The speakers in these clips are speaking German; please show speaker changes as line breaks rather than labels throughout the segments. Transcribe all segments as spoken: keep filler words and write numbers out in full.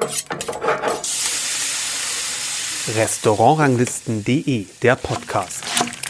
Restaurantranglisten punkt de, der Podcast.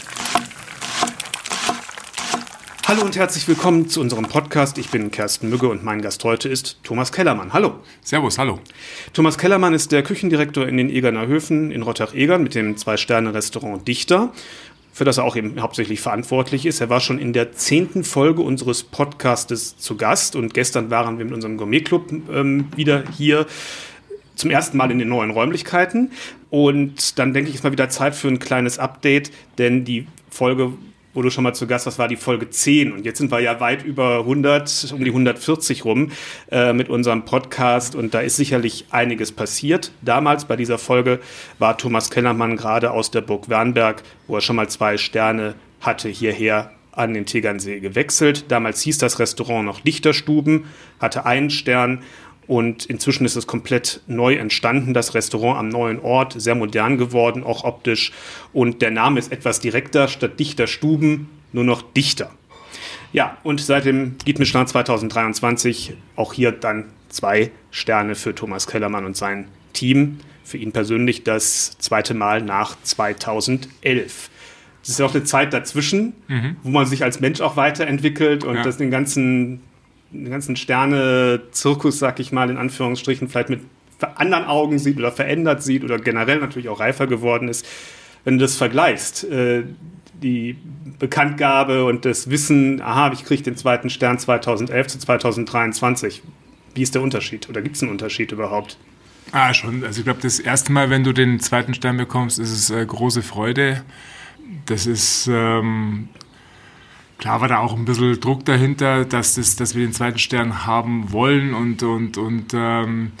Hallo und herzlich willkommen zu unserem Podcast. Ich bin Kersten Mügge und mein Gast heute ist Thomas Kellermann. Hallo.
Servus, hallo.
Thomas Kellermann ist der Küchendirektor in den Egerner Höfen in Rottach-Egern mit dem Zwei-Sterne-Restaurant Dichter, für das er auch eben hauptsächlich verantwortlich ist. Er war schon in der zehnten Folge unseres Podcastes zu Gast und gestern waren wir mit unserem Gourmet-Club ähm, wieder hier. Zum ersten Mal in den neuen Räumlichkeiten. Und dann denke ich, ist mal wieder Zeit für ein kleines Update, denn die Folge, wo du schon mal zu Gast warst, war die Folge zehn. Und jetzt sind wir ja weit über hundert, um die hundertvierzig rum äh, mit unserem Podcast. Und da ist sicherlich einiges passiert. Damals bei dieser Folge war Thomas Kellermann gerade aus der Burg Wernberg, wo er schon mal zwei Sterne hatte, hierher an den Tegernsee gewechselt. Damals hieß das Restaurant noch Dichterstuben, hatte einen Stern. Und inzwischen ist es komplett neu entstanden, das Restaurant am neuen Ort, sehr modern geworden, auch optisch. Und der Name ist etwas direkter, statt Dichterstuben nur noch Dichter. Ja, und seit dem Gitmitschland zweitausenddreiundzwanzig auch hier dann zwei Sterne für Thomas Kellermann und sein Team. Für ihn persönlich das zweite Mal nach zweitausendelf. Es ist ja auch eine Zeit dazwischen, mhm. wo man sich als Mensch auch weiterentwickelt und ja. das den ganzen... den ganzen Sterne-Zirkus, sag ich mal, in Anführungsstrichen, vielleicht mit anderen Augen sieht oder verändert sieht oder generell natürlich auch reifer geworden ist. Wenn du das vergleichst, äh, die Bekanntgabe und das Wissen, aha, ich kriege den zweiten Stern zweitausendelf zu zweitausenddreiundzwanzig, wie ist der Unterschied? Oder gibt es einen Unterschied überhaupt?
Ah, schon. Also ich glaube, das erste Mal, wenn du den zweiten Stern bekommst, ist es äh, große Freude. Das ist... Ähm Klar war da auch ein bisschen Druck dahinter, dass, das, dass wir den zweiten Stern haben wollen. Und, und, und, ähm,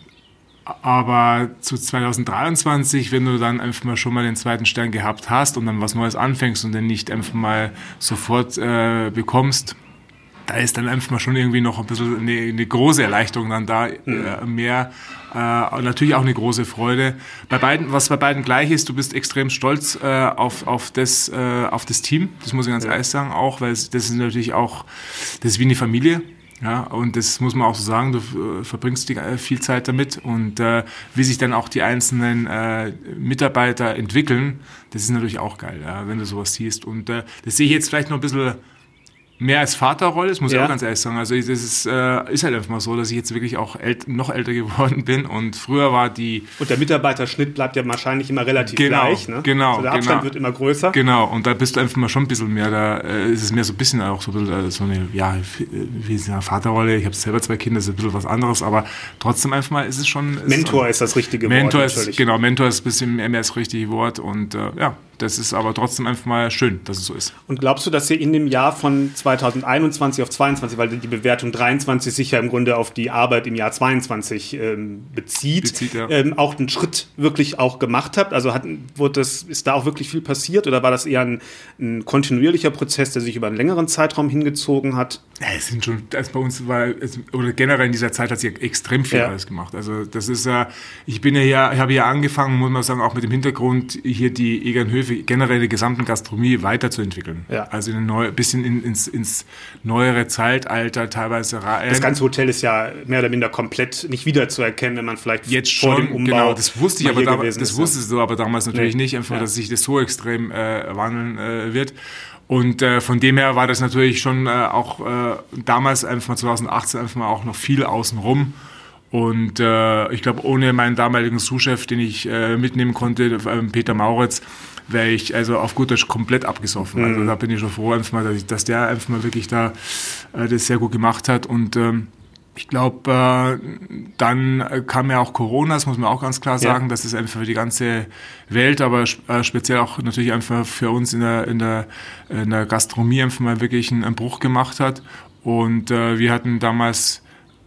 aber zu zweitausenddreiundzwanzig, wenn du dann einfach mal schon mal den zweiten Stern gehabt hast und dann was Neues anfängst und den nicht einfach mal sofort äh, bekommst, da ist dann einfach mal schon irgendwie noch ein bisschen eine, eine große Erleichterung dann da, mhm. äh, mehr, äh, natürlich auch eine große Freude. Bei beiden, was bei beiden gleich ist, du bist extrem stolz äh, auf, auf, das, äh, auf das Team, das muss ich ganz ja. ehrlich sagen, auch, weil es, das ist natürlich auch, das ist wie eine Familie. Ja, und das muss man auch so sagen, du äh, verbringst die, äh, viel Zeit damit und äh, wie sich dann auch die einzelnen äh, Mitarbeiter entwickeln, das ist natürlich auch geil, ja, wenn du sowas siehst. Und äh, das sehe ich jetzt vielleicht noch ein bisschen mehr als Vaterrolle, das muss ja. ich auch ganz ehrlich sagen. Also das ist, äh, ist halt einfach mal so, dass ich jetzt wirklich auch ält- noch älter geworden bin und früher war die...
Und der Mitarbeiterschnitt bleibt ja wahrscheinlich immer relativ
genau,
gleich, ne?
Genau,
also der Abstand
genau.
wird immer größer.
Genau, und da bist du einfach mal schon ein bisschen mehr, da äh, ist es mehr so ein bisschen auch so, ein bisschen, äh, so eine, ja, wie ist eine Vaterrolle, ich habe selber zwei Kinder, das ist ein bisschen was anderes, aber trotzdem einfach mal ist es schon... Ist
Mentor
es,
ist das richtige
Mentor
Wort
ist,
natürlich.
Genau, Mentor ist ein bisschen mehr das richtige Wort und äh, ja, das ist aber trotzdem einfach mal schön, dass es so ist.
Und glaubst du, dass ihr in dem Jahr von zweitausendeinundzwanzig auf zweiundzwanzig, weil die Bewertung dreiundzwanzig sich ja im Grunde auf die Arbeit im Jahr zweiundzwanzig ähm, bezieht,
bezieht ja.
ähm, auch einen Schritt wirklich auch gemacht habt? Also hat, wurde das, ist da auch wirklich viel passiert oder war das eher ein, ein kontinuierlicher Prozess, der sich über einen längeren Zeitraum hingezogen hat?
Ja, es sind schon, also bei uns war, oder generell in dieser Zeit hat sich extrem viel
ja.
alles gemacht. Also das ist, äh, ich bin ja hier, ich habe ja angefangen, muss man sagen, auch mit dem Hintergrund, hier die Egernhöfe, generell die gesamten Gastronomie weiterzuentwickeln. Ja. Also ein neu, bisschen in, ins, ins neuere Zeitalter, teilweise.
Das ganze Hotel ist ja mehr oder minder komplett nicht wiederzuerkennen, wenn man vielleicht
jetzt
vor
schon,
dem Umbau
genau, das wusste ich aber da, das
ist,
wusste du aber damals natürlich nee. nicht, einfach, ja. dass sich das so extrem äh, wandeln äh, wird. Und äh, von dem her war das natürlich schon äh, auch äh, damals einfach mal zweitausendachtzehn einfach mal auch noch viel außenrum. Und äh, ich glaube, ohne meinen damaligen Sous-Chef, den ich äh, mitnehmen konnte, äh, Peter Mauritz, wäre ich also auf gut Deutsch komplett abgesoffen. Mhm. Also da bin ich schon froh, einfach mal, dass, ich, dass der einfach mal wirklich da äh, das sehr gut gemacht hat. Und ähm, ich glaube, äh, dann kam ja auch Corona, das muss man auch ganz klar sagen, ja. dass es einfach für die ganze Welt, aber äh, speziell auch natürlich einfach für uns in der, in der, in der Gastronomie einfach mal wirklich einen, einen Bruch gemacht hat. Und äh, wir hatten damals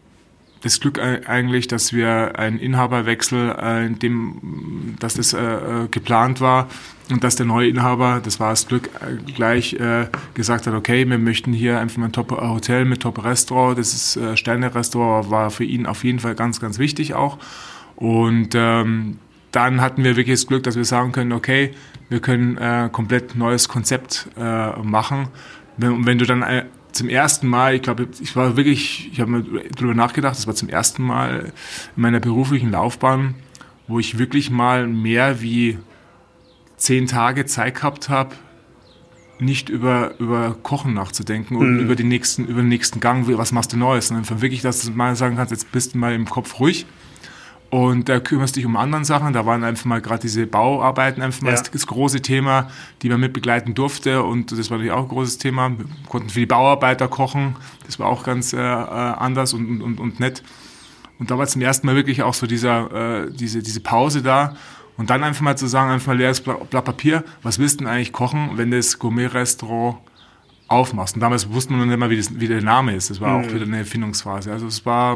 das Glück eigentlich, dass wir einen Inhaberwechsel, äh, in dem, dass das äh, geplant war und dass der neue Inhaber, das war das Glück, äh, gleich äh, gesagt hat, okay, wir möchten hier einfach mal ein Top-Hotel mit Top-Restaurant, das ist äh, Sterne-Restaurant, war für ihn auf jeden Fall ganz, ganz wichtig auch. Und ähm, dann hatten wir wirklich das Glück, dass wir sagen können, okay, wir können äh, komplett neues Konzept äh, machen. Wenn, wenn du dann äh, zum ersten Mal, ich glaube, ich war wirklich, ich habe mir drüber nachgedacht, das war zum ersten Mal in meiner beruflichen Laufbahn, wo ich wirklich mal mehr wie zehn Tage Zeit gehabt habe, nicht über, über Kochen nachzudenken und mhm. über den nächsten, über den nächsten Gang, was machst du Neues, sondern einfach wirklich, dass du mal sagen kannst, jetzt bist du mal im Kopf ruhig und da äh, kümmerst dich um andere Sachen. Da waren einfach mal gerade diese Bauarbeiten einfach mal ja. das, das große Thema, die man mit begleiten durfte und das war natürlich auch ein großes Thema. Wir konnten für die Bauarbeiter kochen, das war auch ganz äh, anders und, und, und nett. Und da war zum ersten Mal wirklich auch so dieser, äh, diese, diese Pause da und dann einfach mal zu sagen, einfach mal leeres Blatt Papier, was willst du denn eigentlich kochen, wenn du das Gourmet-Restaurant aufmachst? Und damals wusste man noch nicht mal, wie, das, wie der Name ist. Das war mhm. auch wieder eine Erfindungsphase. Also es war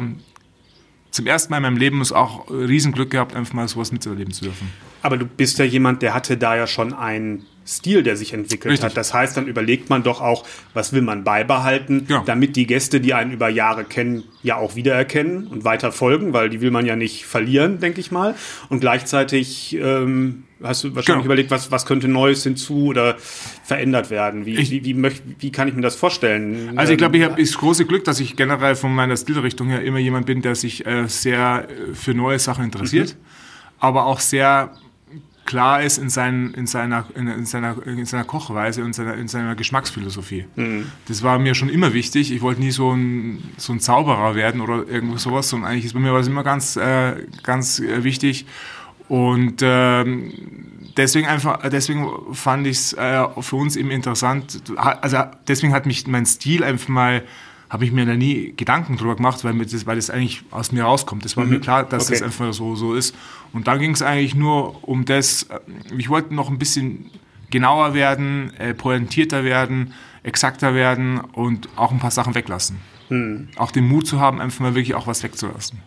zum ersten Mal in meinem Leben auch Riesenglück gehabt, einfach mal sowas miterleben zu dürfen.
Aber du bist ja jemand, der hatte da ja schon einen Stil, der sich entwickelt Richtig. hat. Das heißt, dann überlegt man doch auch, was will man beibehalten, ja. damit die Gäste, die einen über Jahre kennen, ja auch wiedererkennen und weiter folgen, weil die will man ja nicht verlieren, denke ich mal. Und gleichzeitig ähm, hast du wahrscheinlich genau. überlegt, was, was könnte Neues hinzu oder verändert werden. Wie, ich, wie, wie, möcht, wie kann ich mir das vorstellen?
Also ich glaube, ich habe das große Glück, dass ich generell von meiner Stilrichtung her immer jemand bin, der sich äh, sehr für neue Sachen interessiert, mhm. aber auch sehr klar ist in, seinen, in, seiner, in, in, seiner, in seiner Kochweise und seiner, in seiner Geschmacksphilosophie. Mhm. Das war mir schon immer wichtig. Ich wollte nie so ein, so ein Zauberer werden oder irgendwo sowas, sondern eigentlich ist bei mir war das immer ganz, äh, ganz äh, wichtig. Und ähm, deswegen einfach, deswegen fand ich es äh, für uns eben interessant. Also deswegen hat mich mein Stil einfach mal, habe ich mir da nie Gedanken drüber gemacht, weil das, weil das eigentlich aus mir rauskommt. Das war mhm. mir klar, dass okay. das einfach so, so ist. Und dann ging es eigentlich nur um das, ich wollte noch ein bisschen genauer werden, äh, pointierter werden, exakter werden und auch ein paar Sachen weglassen. Mhm. Auch den Mut zu haben, einfach mal wirklich auch was wegzulassen.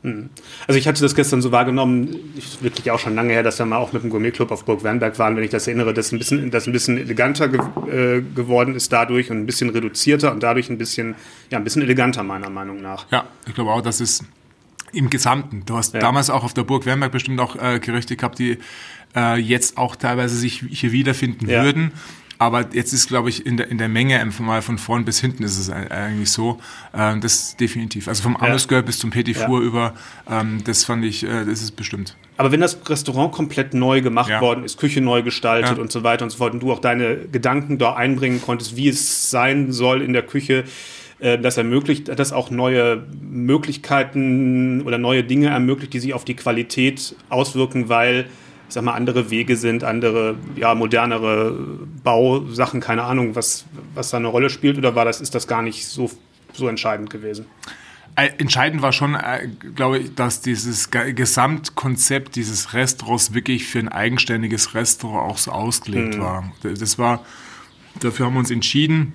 Also ich hatte das gestern so wahrgenommen, ist wirklich auch schon lange her, dass wir mal auch mit dem Gourmet-Club auf Burg Wernberg waren, wenn ich das erinnere, dass ein bisschen, dass ein bisschen eleganter ge- äh, geworden ist dadurch und ein bisschen reduzierter und dadurch ein bisschen, ja, ein bisschen eleganter meiner Meinung nach.
Ja, ich glaube auch, dass es im Gesamten, du hast ja. damals auch auf der Burg Wernberg bestimmt auch äh, Gerichte gehabt, die äh, jetzt auch teilweise sich hier wiederfinden ja. würden. Aber jetzt ist, glaube ich, in der, in der Menge einfach mal von vorn bis hinten ist es eigentlich so. Ähm, das definitiv. Also vom Amüsgör ja. bis zum Petit Four ja. über, ähm, das fand ich, äh, das ist bestimmt.
Aber wenn das Restaurant komplett neu gemacht ja. worden ist, Küche neu gestaltet ja. und so weiter und so fort, und du auch deine Gedanken da einbringen konntest, wie es sein soll in der Küche, äh, das ermöglicht, das auch neue Möglichkeiten oder neue Dinge ermöglicht, die sich auf die Qualität auswirken, weil ich sag mal, andere Wege sind, andere, ja, modernere Bausachen, keine Ahnung, was, was da eine Rolle spielt, oder war das, ist das gar nicht so, so entscheidend gewesen?
Entscheidend war schon, glaube ich, dass dieses Gesamtkonzept dieses Restaurants wirklich für ein eigenständiges Restaurant auch so ausgelegt mhm. war. Das war, dafür haben wir uns entschieden.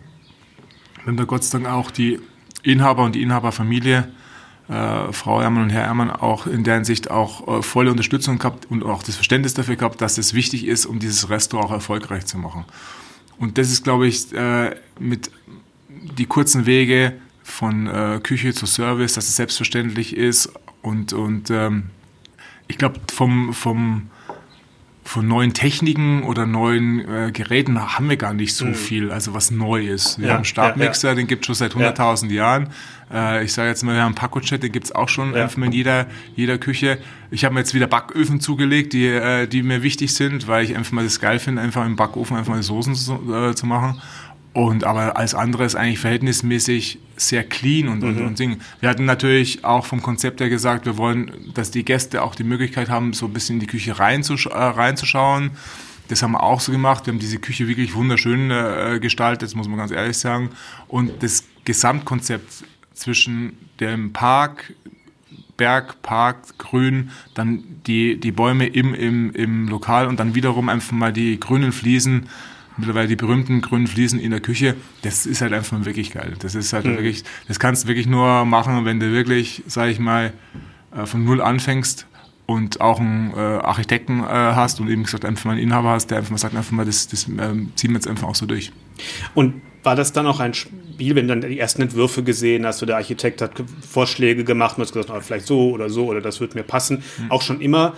Wir haben da Gott sei Dank auch die Inhaber und die Inhaberfamilie, Äh, Frau Ehrmann und Herr Ehrmann, auch in der Hinsicht auch äh, volle Unterstützung gehabt und auch das Verständnis dafür gehabt, dass es wichtig ist, um dieses Restaurant auch erfolgreich zu machen. Und das ist, glaube ich, äh, mit die kurzen Wege von äh, Küche zu Service, dass es selbstverständlich ist und, und ähm, ich glaube, vom, vom von neuen Techniken oder neuen äh, Geräten haben wir gar nicht so mhm. viel, also was neu ist. Wir ja, haben einen Stabmixer, ja, ja. den gibt es schon seit hunderttausend ja. Jahren. Äh, ich sage jetzt mal, wir haben einen Packochet, den gibt es auch schon ja. einfach in jeder, jeder Küche. Ich habe mir jetzt wieder Backöfen zugelegt, die, äh, die mir wichtig sind, weil ich einfach mal das geil finde, einfach im Backofen einfach mal Soßen zu, äh, zu machen. Und aber als andere ist eigentlich verhältnismäßig sehr clean und, und, mhm. und Ding. Wir hatten natürlich auch vom Konzept her gesagt, wir wollen, dass die Gäste auch die Möglichkeit haben, so ein bisschen in die Küche reinzusch- äh, reinzuschauen. Das haben wir auch so gemacht. Wir haben diese Küche wirklich wunderschön äh, gestaltet, das muss man ganz ehrlich sagen. Und das Gesamtkonzept zwischen dem Park, Berg, Park, Grün, dann die, die Bäume im, im, im Lokal und dann wiederum einfach mal die grünen Fliesen, mittlerweile die berühmten grünen Fliesen in der Küche, das ist halt einfach wirklich geil. Das ist halt mhm. wirklich, das kannst du wirklich nur machen, wenn du wirklich, sag ich mal, von null anfängst und auch einen äh, Architekten äh, hast und eben gesagt einfach mal einen Inhaber hast, der einfach mal sagt, einfach mal, das, das ähm, ziehen wir jetzt einfach auch so durch.
Und war das dann auch ein Spiel, wenn du dann die ersten Entwürfe gesehen hast, so der Architekt hat Vorschläge gemacht und hast gesagt, oh, vielleicht so oder so oder das wird mir passen, mhm. auch schon immer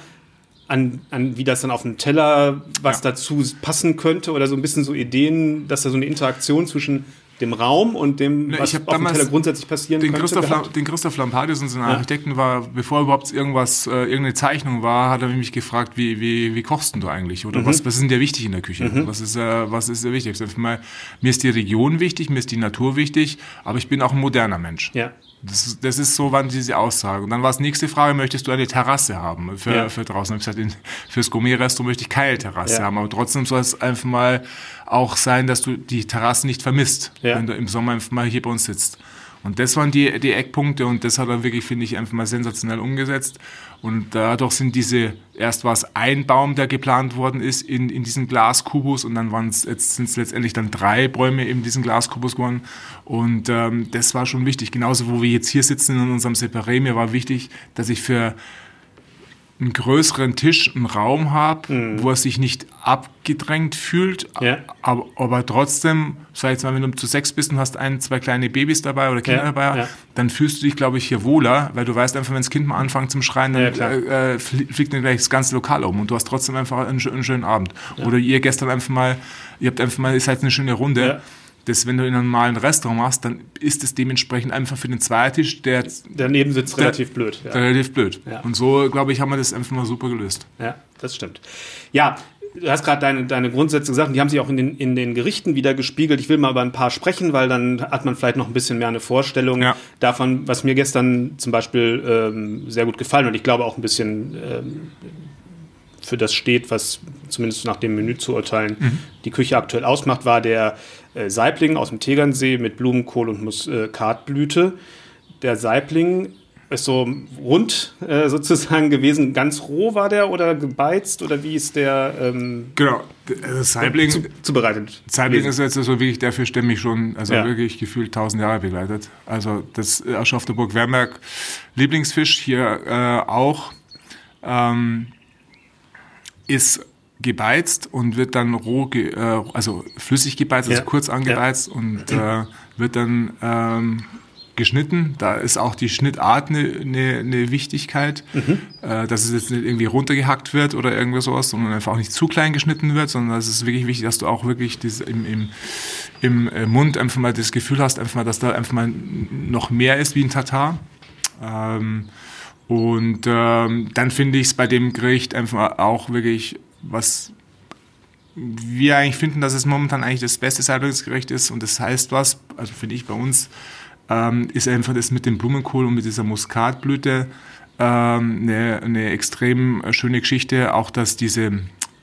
An, an wie das dann auf dem Teller, was ja. dazu passen könnte oder so ein bisschen so Ideen, dass da so eine Interaktion zwischen dem Raum und dem,
ja,
was
ich
auf dem Teller grundsätzlich passieren
den
könnte.
Christoph Lam, den Christoph Lampadius, unseren ja. Architekten, war, bevor überhaupt irgendwas, äh, irgendeine Zeichnung war, hat er mich gefragt, wie, wie, wie kochst denn du eigentlich? Oder mhm. was, was ist denn dir wichtig in der Küche? Mhm. Was ist, äh, was ist dir wichtig? Ich sag mal, mir ist die Region wichtig, mir ist die Natur wichtig, aber ich bin auch ein moderner Mensch.
Ja.
Das, das ist so, wann diese Aussage. Und dann war es nächste Frage, möchtest du eine Terrasse haben für, ja. für draußen? Ich habe gesagt, in, fürs Gourmet-Restaurant möchte ich keine Terrasse ja. haben, aber trotzdem soll es einfach mal auch sein, dass du die Terrasse nicht vermisst, ja. wenn du im Sommer einfach mal hier bei uns sitzt. Und das waren die, die Eckpunkte und das hat er wirklich, finde ich, einfach mal sensationell umgesetzt. Und dadurch sind diese, erst war es ein Baum, der geplant worden ist in, in diesem Glaskubus und dann waren es, jetzt sind es letztendlich dann drei Bäume in diesem Glaskubus geworden. Und ähm, das war schon wichtig. Genauso, wo wir jetzt hier sitzen in unserem Separé, mir war wichtig, dass ich für einen größeren Tisch, einen Raum habe, mhm. wo er sich nicht abgedrängt fühlt, ja. aber, aber trotzdem, sag ich jetzt mal, wenn du zu sechs bist und hast ein, zwei kleine Babys dabei oder Kinder ja. dabei, ja. dann fühlst du dich, glaube ich, hier wohler, weil du weißt einfach, wenn das Kind mal anfängt zum Schreien, dann ja, äh, fliegt dann gleich das ganze Lokal um und du hast trotzdem einfach einen, einen schönen Abend. Ja. Oder ihr gestern einfach mal, ihr habt einfach mal, ihr seid eine schöne Runde. Ja. Das, wenn du in einem normalen Restaurant machst, dann ist es dementsprechend einfach für den Zweiertisch, der
daneben sitzt,
der,
relativ blöd.
Ja. Relativ blöd. Ja. Und so, glaube ich, haben wir das einfach mal super gelöst.
Ja, das stimmt. Ja, du hast gerade deine, deine Grundsätze gesagt, die haben sich auch in den, in den Gerichten wieder gespiegelt. Ich will mal über ein paar sprechen, weil dann hat man vielleicht noch ein bisschen mehr eine Vorstellung ja. davon, was mir gestern zum Beispiel ähm, sehr gut gefallen und ich glaube auch ein bisschen ähm, für das steht, was zumindest nach dem Menü zu urteilen, mhm. die Küche aktuell ausmacht, war der äh, Saibling aus dem Tegernsee mit Blumenkohl und Muskatblüte. Der Saibling ist so rund äh, sozusagen gewesen. Ganz roh war der oder gebeizt oder wie ist der ähm,
genau, also Saibling
zu, zubereitet?
Saibling ist jetzt also wirklich der Fisch, der mich schon also ja. wirklich gefühlt tausend Jahre begleitet. Also das Asch auf der Burg Wernberg Lieblingsfisch hier äh, auch. Ähm, ist gebeizt und wird dann roh, ge, äh, also flüssig gebeizt, also ja. kurz angebeizt ja. und äh, wird dann ähm, geschnitten. Da ist auch die Schnittart eine ne, ne Wichtigkeit, mhm. äh, dass es jetzt nicht irgendwie runtergehackt wird oder irgendwie sowas, sondern einfach auch nicht zu klein geschnitten wird, sondern es ist wirklich wichtig, dass du auch wirklich das im, im, im Mund einfach mal das Gefühl hast, einfach mal, dass da einfach mal noch mehr ist wie ein Tatar. Ähm, Und ähm, dann finde ich es bei dem Gericht einfach auch wirklich, was wir eigentlich finden, dass es momentan eigentlich das beste Saiblingsgericht ist und das heißt was, also finde ich bei uns, ähm, ist einfach das mit dem Blumenkohl und mit dieser Muskatblüte ähm, eine, eine extrem schöne Geschichte, auch dass diese äh,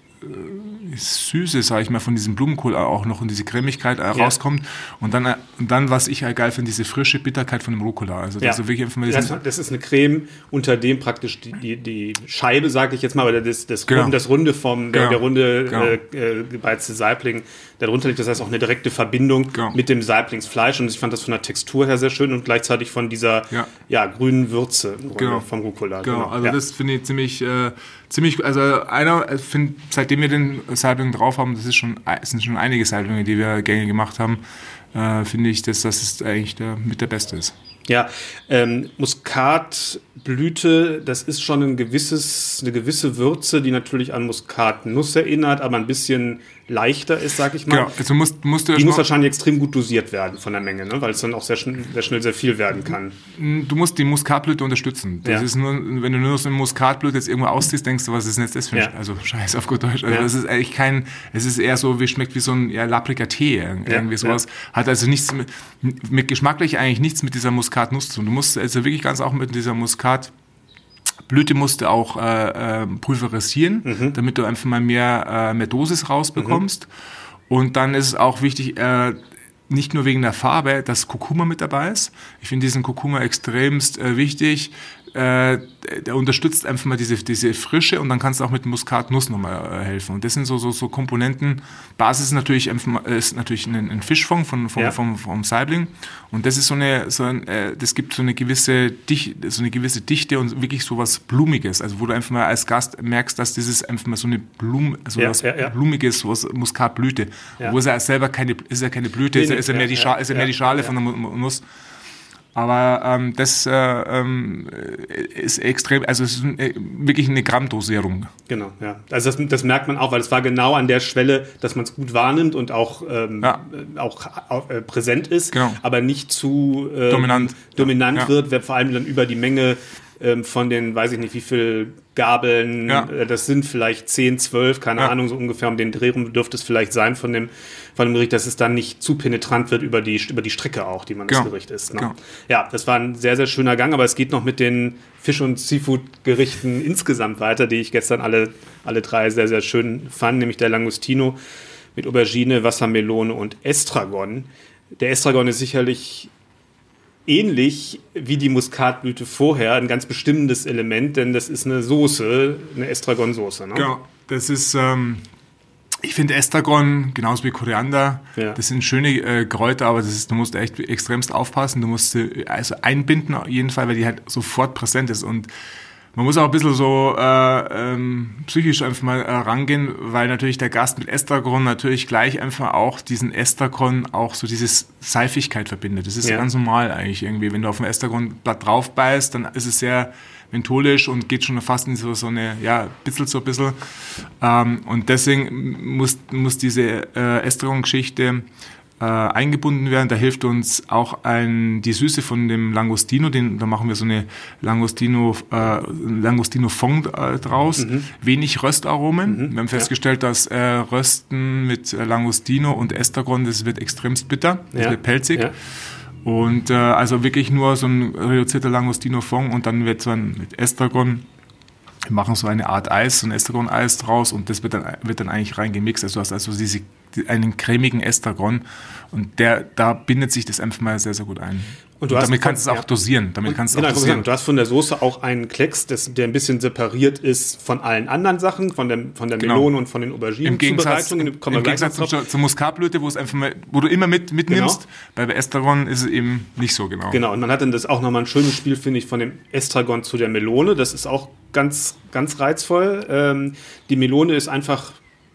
Süße, sage ich mal, von diesem Blumenkohl auch noch in diese Cremigkeit äh, ja. rauskommt. Und dann, und dann, was ich halt geil finde, diese frische Bitterkeit von dem Rucola. Also
ja.
das, ist wirklich einfach mal
das, das ist eine Creme, unter dem praktisch die, die, die Scheibe, sage ich jetzt mal, oder das, das, genau. das Runde vom, der, genau. der runde genau. äh, gebeizte Saibling darunter liegt. Das heißt auch eine direkte Verbindung genau. mit dem Saiblingsfleisch. Und ich fand das von der Textur her sehr schön und gleichzeitig von dieser ja. Ja, grünen Würze
genau.
vom Rucola.
Genau, genau. also
ja.
das finde ich ziemlich, äh, ziemlich, also einer, ich finde, seitdem wir den Saibling drauf haben, das ist schon, es sind schon einige Saiblinge, die wir Gänge gemacht haben, äh, finde ich, dass das eigentlich der, mit der Beste ist.
Ja, ähm, Muskatblüte, das ist schon ein gewisses, eine gewisse Würze, die natürlich an Muskatnuss erinnert, aber ein bisschen leichter ist, sag ich mal.
Genau, also musst, musst du
die muss wahrscheinlich extrem gut dosiert werden von der Menge, ne? Weil es dann auch sehr, schn- sehr schnell sehr viel werden kann.
Du musst die Muskatblüte unterstützen. Das ja. ist nur, wenn du nur so eine Muskatblüte jetzt irgendwo ausziehst, denkst du, was ist denn jetzt das für ein, ja. also Scheiß auf gut Deutsch. Also ja. das ist eigentlich kein, es ist eher so, wie schmeckt wie so ein ja, lappriger Tee, irgendwie ja. sowas. Ja. Hat also nichts mit, mit geschmacklich eigentlich nichts mit dieser Muskatnuss zu tun. Du musst also wirklich ganz auch mit dieser Muskat Blüte musst du auch äh, äh, pulverisieren, mhm. damit du einfach mal mehr, äh, mehr Dosis rausbekommst. Mhm. Und dann ist es auch wichtig, äh, nicht nur wegen der Farbe, dass Kurkuma mit dabei ist. Ich finde diesen Kurkuma extremst äh, wichtig. Äh, der unterstützt einfach mal diese, diese Frische und dann kannst du auch mit Muskatnuss nochmal äh, helfen. Und das sind so, so, so Komponenten. Basis ist natürlich, ist natürlich ein, ein Fischfond von, vom, ja. vom, vom Saibling. Und das ist so eine, so ein, äh, das gibt so eine gewisse Dichte, so eine gewisse Dichte und wirklich so was Blumiges. Also wo du einfach mal als Gast merkst, dass dieses einfach mal so eine Blume, so ja, was ja, ja. Blumiges, so was Muskatblüte. Ja. Wo es ja selber keine, ist ja keine Blüte, nee, ist, ja, ist ja mehr die Schale, ist ja mehr die Schale ja. von der Nuss. Aber ähm, das äh, ähm, ist extrem, also es ist äh, wirklich eine Grammdosierung.
Genau, ja. Also das, das merkt man auch, weil es war genau an der Schwelle, dass man es gut wahrnimmt und auch, ähm, ja. auch, auch äh, präsent ist, genau. aber nicht zu ähm,
dominant,
dominant
ja.
wird, vor allem dann über die Menge ähm, von den, weiß ich nicht, wie viel Gabeln, ja. äh, das sind vielleicht zehn, zwölf, keine ja. Ahnung, so ungefähr um den Dreh rum dürfte es vielleicht sein von dem, von dem Gericht, dass es dann nicht zu penetrant wird über die, über die Strecke auch, die man genau. das Gericht isst. Ne? Genau. Ja, das war ein sehr, sehr schöner Gang, aber es geht noch mit den Fisch- und Seafood-Gerichten insgesamt weiter, die ich gestern alle, alle drei sehr, sehr schön fand, nämlich der Langostino mit Aubergine, Wassermelone und Estragon. Der Estragon ist sicherlich ähnlich wie die Muskatblüte vorher ein ganz bestimmendes Element, denn das ist eine Soße, eine Estragon-Soße. Ne?
Genau, das ist, ähm, ich finde Estragon, genauso wie Koriander, ja. das sind schöne äh, Kräuter, aber das ist, du musst echt extremst aufpassen, du musst sie also einbinden auf jeden Fall, weil die halt sofort präsent ist und man muss auch ein bisschen so äh, ähm, psychisch einfach mal äh, rangehen, weil natürlich der Gast mit Estragon natürlich gleich einfach auch diesen Estragon auch so diese Seifigkeit verbindet. Das ist ja. ganz normal eigentlich irgendwie. Wenn du auf ein Estragonblatt drauf beißt, dann ist es sehr mentholisch und geht schon fast in so, so eine, ja, bisschen so ein bisschen. Ähm, und deswegen muss, muss diese äh, Estragon-Geschichte Äh, eingebunden werden. Da hilft uns auch ein, die Süße von dem Langostino, den, da machen wir so eine Langostino, äh, Langostino Fond äh, draus. Mhm. Wenig Röstaromen. Mhm. Wir haben festgestellt, ja. dass äh, Rösten mit äh, Langostino und Estragon, das wird extremst bitter, das ja. wird pelzig. Ja. Und äh, also wirklich nur so ein reduzierter Langostino Fond und dann wird so ein mit Estragon. Wir machen so eine Art Eis, so ein Estragon-Eis draus und das wird dann, wird dann eigentlich reingemixt. Also du hast also diese, einen cremigen Estragon und der, da bindet sich das einfach mal sehr, sehr gut ein. Und, du und damit kannst du es auch ja. dosieren. Damit und, kannst du genau, auch dosieren.
Du hast von der Soße auch einen Klecks, das, der ein bisschen separiert ist von allen anderen Sachen, von der, von der Melone genau. und von den Auberginen.
Im Gegensatz, im, im Gegensatz zur, zur Muskatblüte, wo es einfach mal, wo du immer mit, mitnimmst. Genau. Bei Estragon ist es eben nicht so genau.
Genau, und man hat dann das auch nochmal ein schönes Spiel, finde ich, von dem Estragon zu der Melone. Das ist auch ganz, ganz reizvoll. Ähm, die Melone ist einfach...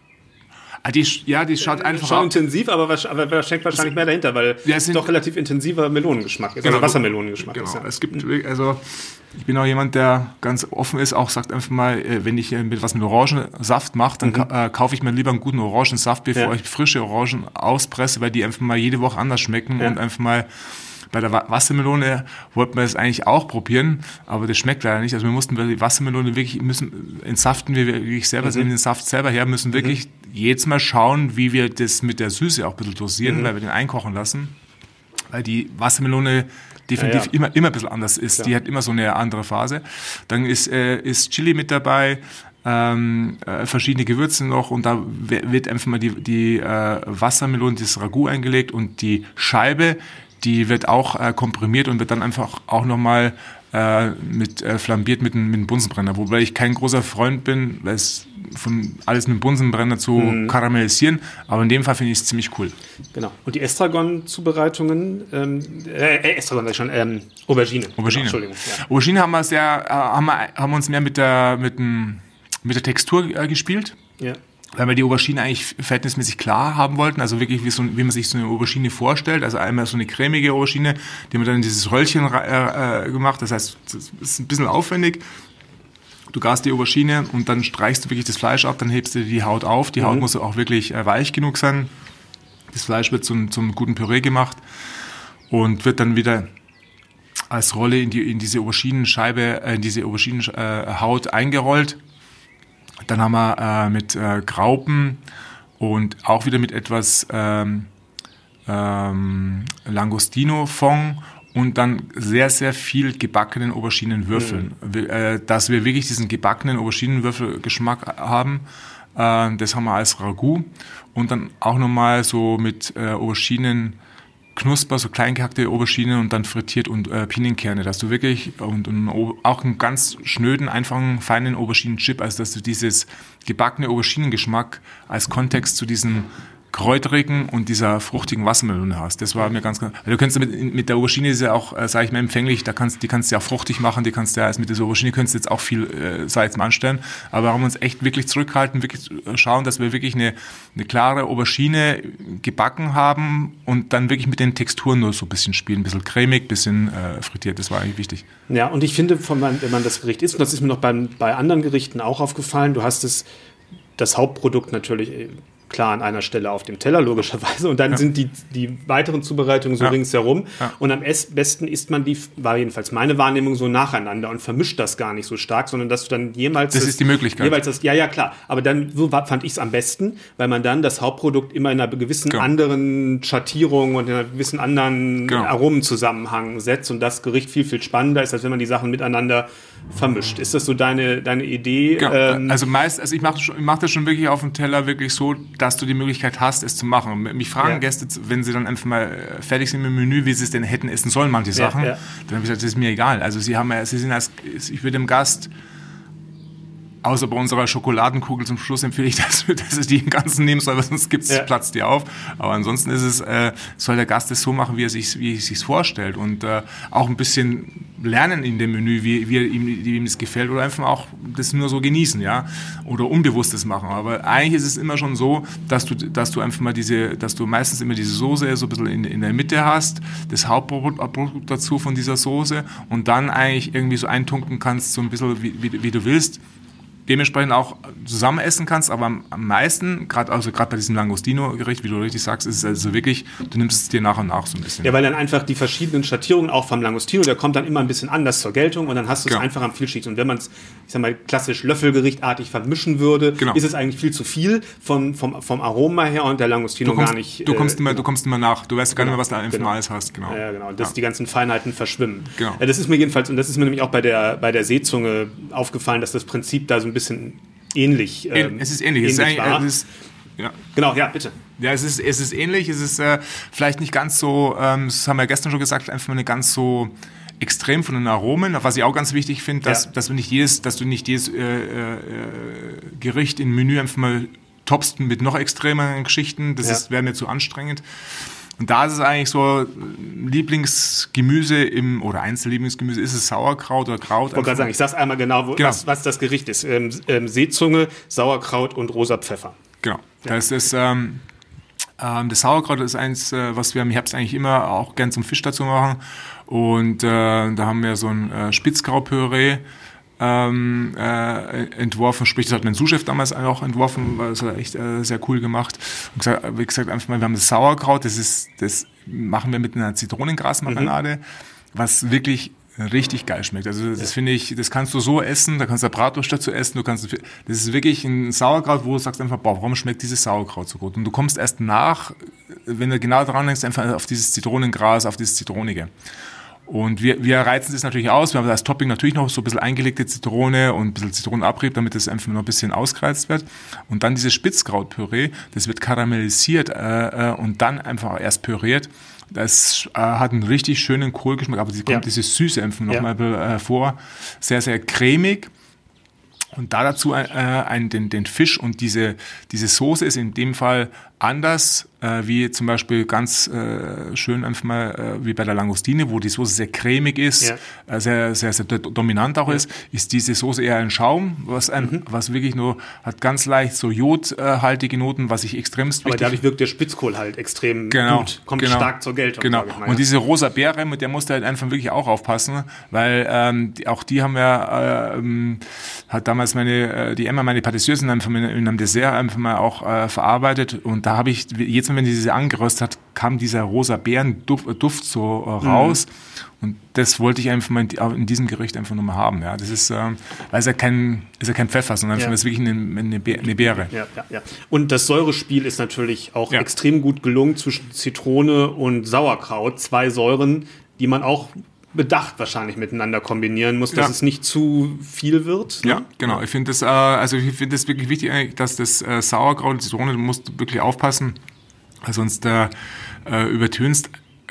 Die, ja, die schaut einfach
schon intensiv, aber, aber da steckt wahrscheinlich mehr dahinter, weil ja, es doch relativ intensiver Melonengeschmack ist, genau, also Wassermelonengeschmack
genau,
ist. Ja.
Es gibt, also ich bin auch jemand, der ganz offen ist, auch sagt einfach mal, wenn ich mit was mit Orangensaft mache, dann mhm. äh, kaufe ich mir lieber einen guten Orangensaft, bevor ja. ich frische Orangen auspresse, weil die einfach mal jede Woche anders schmecken ja. und einfach mal bei der Wassermelone wollten wir es eigentlich auch probieren, aber das schmeckt leider nicht. Also wir mussten bei der Wassermelone wirklich, müssen entsaften wir wirklich selber, mhm. nehmen den Saft selber her, müssen wirklich mhm. jedes Mal schauen, wie wir das mit der Süße auch ein bisschen dosieren, mhm. weil wir den einkochen lassen. Weil die Wassermelone definitiv ja, ja. immer, immer ein bisschen anders ist. Ja. Die hat immer so eine andere Phase. Dann ist, äh, ist Chili mit dabei, ähm, äh, verschiedene Gewürze noch und da wird einfach mal die, die äh, Wassermelone, das Ragout eingelegt und die Scheibe, die wird auch äh, komprimiert und wird dann einfach auch nochmal äh, mit äh, flambiert mit, mit einem Bunsenbrenner. Wobei ich kein großer Freund bin, weil es von alles mit dem Bunsenbrenner zu mhm. karamellisieren. Aber in dem Fall finde ich es ziemlich cool.
Genau. Und die Estragon-Zubereitungen, ähm, äh, Estragon, sag ich schon, ähm, Aubergine.
Aubergine. Genau, Entschuldigung. Ja. Aubergine haben wir sehr, äh, haben wir, haben uns mehr mit der, mit dem, mit der Textur äh, gespielt. Ja. Weil wir die Aubergine eigentlich verhältnismäßig klar haben wollten, also wirklich wie, so, wie man sich so eine Aubergine vorstellt, also einmal so eine cremige Aubergine, die haben wir dann in dieses Röllchen äh, gemacht, das heißt, das ist ein bisschen aufwendig. Du garst die Aubergine und dann streichst du wirklich das Fleisch ab, dann hebst du die Haut auf, die mhm. Haut muss auch wirklich äh, weich genug sein, das Fleisch wird zum, zum guten Püree gemacht und wird dann wieder als Rolle in, die, in diese Auberginenscheibe, äh, in diese Auberginenhaut eingerollt. Dann haben wir äh, mit äh, Graupen und auch wieder mit etwas ähm, ähm, Langostino-Fond und dann sehr, sehr viel gebackenen Auberginenwürfeln. Mhm. Äh, dass wir wirklich diesen gebackenen Auberginenwürfelgeschmack haben, äh, das haben wir als Ragout. Und dann auch nochmal so mit äh, Auberginen Knusper, so klein gehackte Auberginen und dann frittiert und äh, Pinienkerne, dass du wirklich und, und auch einen ganz schnöden, einfachen, feinen Auberginenchip, also dass du dieses gebackene Auberginengeschmack als Kontext zu diesem kräuterigen und dieser fruchtigen Wassermelone hast. Das war mir ganz, ganz, also du kannst mit, mit der Aubergine ist ja auch, äh, sage ich mal, empfänglich, da kannst, die kannst du ja auch fruchtig machen, die kannst du ja, also mit der Aubergine könntest du jetzt auch viel äh, Salz anstellen, aber wir haben uns echt wirklich zurückgehalten, wirklich schauen, dass wir wirklich eine, eine klare Aubergine gebacken haben und dann wirklich mit den Texturen nur so ein bisschen spielen, ein bisschen cremig, ein bisschen äh, frittiert, das war eigentlich wichtig.
Ja, und ich finde, von, wenn man das Gericht isst, und das ist mir noch beim, bei anderen Gerichten auch aufgefallen, du hast es, das Hauptprodukt natürlich klar an einer Stelle auf dem Teller, logischerweise. Und dann ja. sind die, die weiteren Zubereitungen so ja. ringsherum. Ja. Und am besten isst man die, war jedenfalls meine Wahrnehmung, so nacheinander und vermischt das gar nicht so stark, sondern dass du dann jemals...
Das, das ist die Möglichkeit.
Jeweils das, ja, ja, klar. Aber dann, so fand ich es am besten, weil man dann das Hauptprodukt immer in einer gewissen genau. anderen Schattierung und in einer gewissen anderen genau. Aromenzusammenhang setzt und das Gericht viel, viel spannender ist, als wenn man die Sachen miteinander vermischt. Ist das so deine, deine Idee?
Genau.
Ähm,
also meist, also ich mache ich mach das schon wirklich auf dem Teller wirklich so, dass du die Möglichkeit hast, es zu machen. Mich fragen ja. Gäste, wenn sie dann einfach mal fertig sind mit dem Menü, wie sie es denn hätten essen sollen, manche Sachen. Ja, ja. Dann habe ich gesagt, das ist mir egal. Also sie haben ja, sie sind als, ich würde dem Gast, außer bei unserer Schokoladenkugel zum Schluss empfehle ich, dass, dass es die im Ganzen nehmen soll, weil sonst gibt's, ja. platzt die auf. Aber ansonsten ist es, äh, soll der Gast es so machen, wie er sich wie er sich's vorstellt und äh, auch ein bisschen lernen in dem Menü, wie, wie, ihm, wie ihm das gefällt oder einfach auch das nur so genießen, ja, oder Unbewusstes machen. Aber eigentlich ist es immer schon so, dass du, dass du einfach mal diese, dass du meistens immer diese Soße so ein bisschen in, in der Mitte hast, das Hauptprodukt dazu von dieser Soße und dann eigentlich irgendwie so eintunken kannst, so ein bisschen wie, wie, wie du willst. Dementsprechend auch zusammen essen kannst, aber am meisten, gerade also gerade bei diesem Langostino-Gericht, wie du richtig sagst, ist es also wirklich, du nimmst es dir nach und nach so ein bisschen.
Ja, weil dann einfach die verschiedenen Schattierungen auch vom Langostino, der kommt dann immer ein bisschen anders zur Geltung und dann hast du es genau. einfach am Vielschicht. Und wenn man es, ich sag mal, klassisch löffelgerichtartig vermischen würde, genau. ist es eigentlich viel zu viel vom, vom, vom Aroma her und der Langostino
kommst,
gar nicht.
Du kommst,
äh,
immer, du kommst immer nach, du weißt gar
genau.
nicht mehr, was da einfach
genau.
alles hast. Genau.
Ja, genau, dass
ja.
die ganzen Feinheiten verschwimmen.
Genau.
Ja, das ist mir jedenfalls, und das ist mir nämlich auch bei der, bei der Seezunge aufgefallen, dass das Prinzip da so ein bisschen ähnlich ähm,
Es ist ähnlich.
ähnlich
es ist, es ist, ja.
Genau, ja, bitte.
Ja, es ist, es ist ähnlich. Es ist äh, vielleicht nicht ganz so, ähm, das haben wir gestern schon gesagt, einfach mal eine ganz so extrem von den Aromen. Was ich auch ganz wichtig finde, dass, ja. dass du nicht jedes, dass du nicht jedes äh, äh, Gericht im Menü einfach mal toppst mit noch extremeren Geschichten. Das ja. wäre mir zu anstrengend. Und da ist es eigentlich so, Lieblingsgemüse im, oder Einzellieblingsgemüse, ist es Sauerkraut oder Kraut?
Ich wollte gerade sagen, ich sag's einmal genau, wo, genau. Was, was das Gericht ist. Ähm, ähm, Seezunge, Sauerkraut und rosa Pfeffer.
Genau. Ja. Das ist, ähm, ähm, das Sauerkraut ist eins, äh, was wir im Herbst eigentlich immer auch gern zum Fisch dazu machen. Und äh, da haben wir so ein äh, Spitzkrautpüree Ähm, äh, entworfen, sprich, das hat mein Sous-Chef damals auch entworfen, weil das hat er echt äh, sehr cool gemacht. Und gesagt, wie gesagt, einfach mal, wir haben das Sauerkraut, das ist, das machen wir mit einer Zitronengrasmarinade, mhm. was wirklich richtig geil schmeckt. Also das ja. finde ich, das kannst du so essen, da kannst du Bratwurst dazu essen, du kannst, das ist wirklich ein Sauerkraut, wo du sagst einfach, boah, warum schmeckt dieses Sauerkraut so gut? Und du kommst erst nach, wenn du genau dran denkst, einfach auf dieses Zitronengras, auf dieses Zitronige. Und wir, wir reizen das natürlich aus. Wir haben als Topping natürlich noch so ein bisschen eingelegte Zitrone und ein bisschen Zitronenabrieb, damit das einfach noch ein bisschen ausgereizt wird. Und dann dieses Spitzkrautpüree, das wird karamellisiert äh, und dann einfach erst püriert. Das äh, hat einen richtig schönen Kohlgeschmack, aber sie kommt ja. diese Süße einfach nochmal ja. hervor. Sehr, sehr cremig. Und da dazu äh, ein, den, den Fisch und diese, diese Soße ist in dem Fall anders, äh, wie zum Beispiel ganz äh, schön einfach mal äh, wie bei der Langostine, wo die Soße sehr cremig ist, ja. äh, sehr, sehr, sehr dominant auch ja. ist, ist diese Soße eher ein Schaum, was, ein, mhm. was wirklich nur, hat ganz leicht so jodhaltige Noten, was ich extremst wichtig...
Aber dadurch wirkt der Spitzkohl halt extrem
genau,
gut, kommt
genau,
stark zur Geltung.
Genau,
ich mal,
und
ja.
diese rosa Beere, mit der musst du halt einfach wirklich auch aufpassen, weil ähm, die, auch die haben wir, ähm, hat damals meine, die Emma, meine Patisseurin, einfach in einem Dessert einfach mal auch äh, verarbeitet und da habe ich, jetzt wenn die diese angeröstet hat, kam dieser rosa Beerenduft Duft so äh, raus mhm. und das wollte ich einfach mal in, in diesem Gericht einfach nochmal haben. Ja. Das ist, ähm, weil es ja kein, ist ja kein Pfeffer, sondern ja. ist wirklich eine, eine, Be- eine Beere.
Ja, ja, ja. Und das Säurespiel ist natürlich auch
ja.
extrem gut gelungen zwischen Zitrone und Sauerkraut, zwei Säuren, die man auch bedacht wahrscheinlich miteinander kombinieren muss, dass ja. es nicht zu viel wird. Ne?
Ja, genau. Ich finde das, äh, also ich finde das wirklich wichtig, dass das äh, Sauerkraut und Zitrone, du musst wirklich aufpassen, sonst äh, übertönst